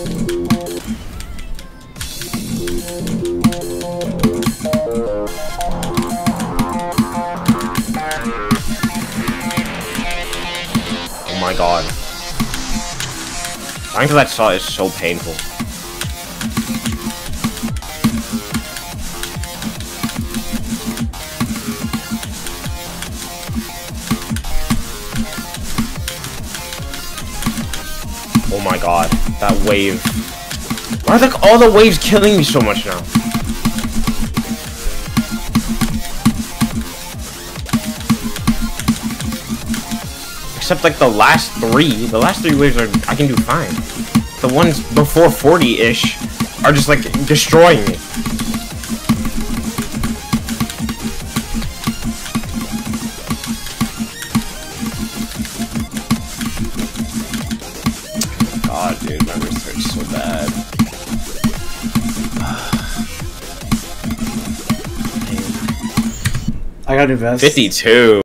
Oh my god. Dying to that shot is so painful. Oh my god, that wave. Why are like all the waves killing me so much now? Except like the last three waves are, I can do fine. The ones before 40-ish are just like destroying me. God, dude, my wrist hurts so bad. I got a vest. 52.